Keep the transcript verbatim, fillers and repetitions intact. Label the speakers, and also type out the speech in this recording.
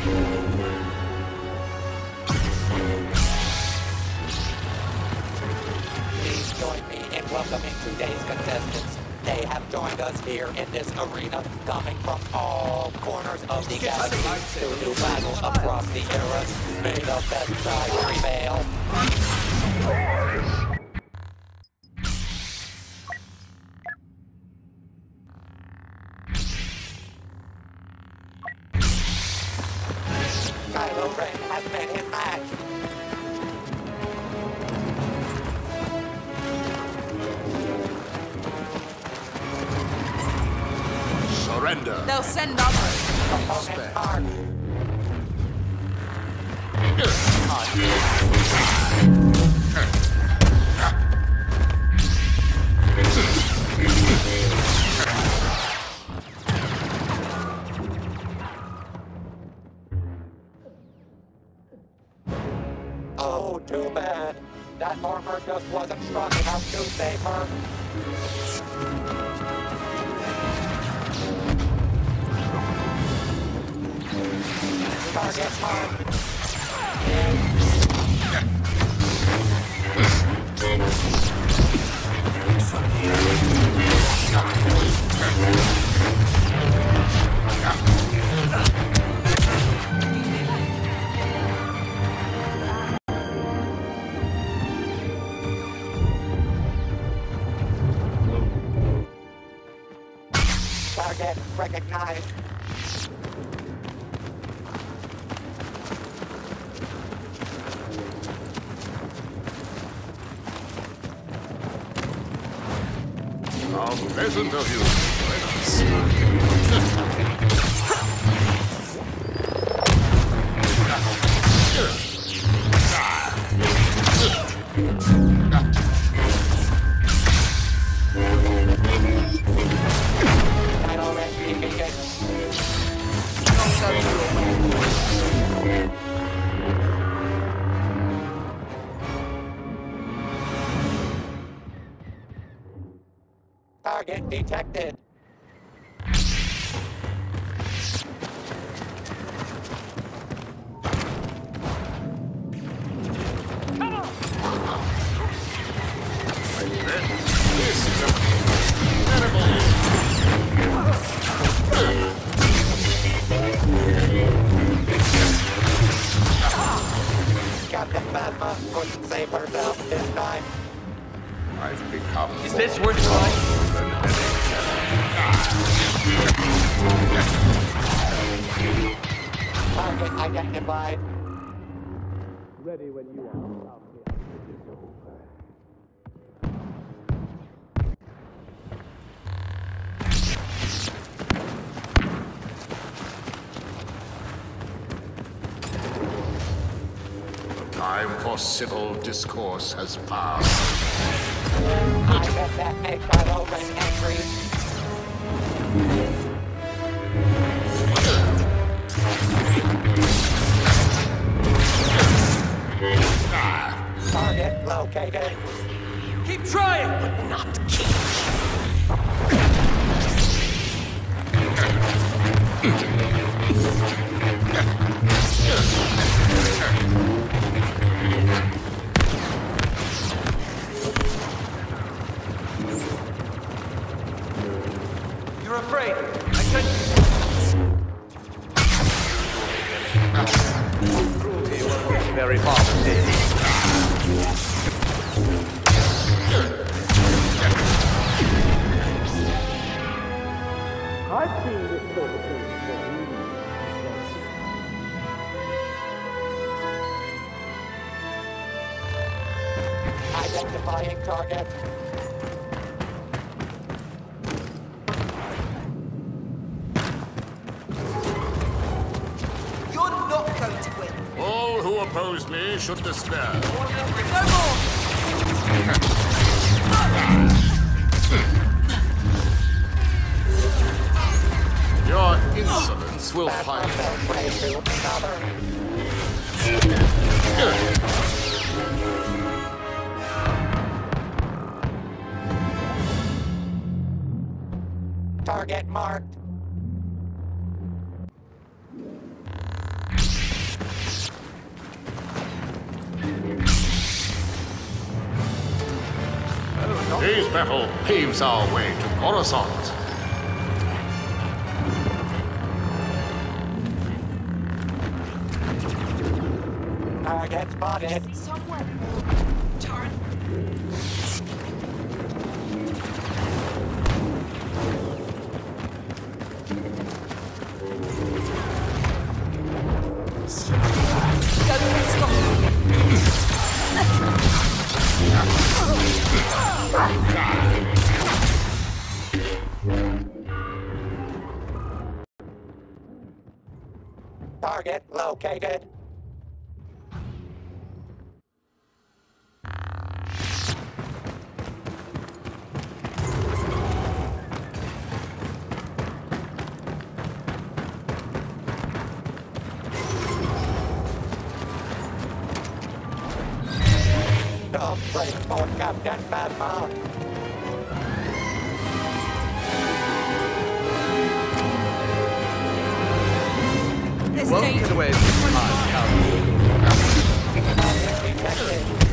Speaker 1: Please join me in welcoming today's contestants. They have joined us here in this arena, coming from all corners of the galaxy to do battle across the eras. May the best side prevail. Kylo Ren has met his match.
Speaker 2: Surrender.
Speaker 3: They'll send others.
Speaker 1: Opponent mark. Oh, too bad. That armor just wasn't strong enough to save her. Target marked. Target recognized.
Speaker 2: How pleasant of you.
Speaker 1: Kylo Ren keeping it. Target detected.
Speaker 2: This is a terrible.
Speaker 1: Captain Phasma couldn't save herself this time.
Speaker 2: I've become.
Speaker 4: Is this worth trying?
Speaker 1: Target identified.
Speaker 4: Ready when you are.
Speaker 2: Time for civil discourse has passed.
Speaker 1: I bet that made Kylo Ren angry. Target located.
Speaker 4: Keep trying!
Speaker 1: Not keep.
Speaker 4: You're afraid. I couldn't. Cruelty won't get you very far from this. I've seen this sort of thing before.
Speaker 1: Identifying target.
Speaker 3: You're not going to win.
Speaker 2: All who oppose me should despair.
Speaker 3: No more!
Speaker 2: Your insolence will find
Speaker 1: Prey to another. Target marked.
Speaker 2: battle paves our way to Coruscant.
Speaker 1: Target spotted.
Speaker 3: Somewhere. Turn. Go this
Speaker 1: Target located. Don't break for Captain Phasma.
Speaker 3: There's
Speaker 4: Won't
Speaker 3: danger.
Speaker 4: get away from my count.
Speaker 1: Detected.